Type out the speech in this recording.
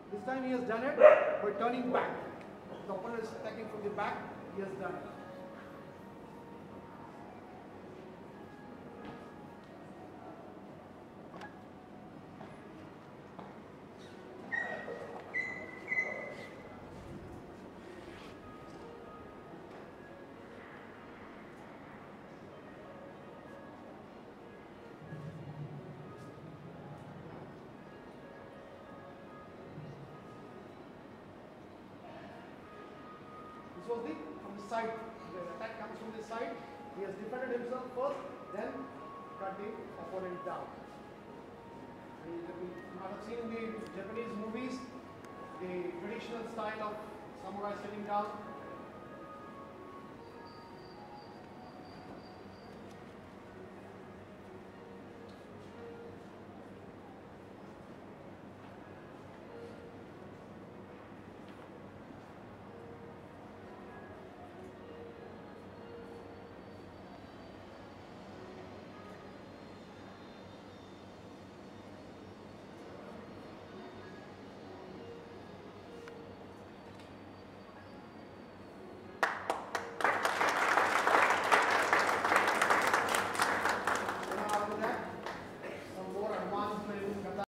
This time he has done it by turning back. The opponent is attacking from the back, he has done it. This was from the side. The attack comes from the side. He has defended himself first, then cut the opponent down. You might have seen in the Japanese movies the traditional style of samurai sitting down.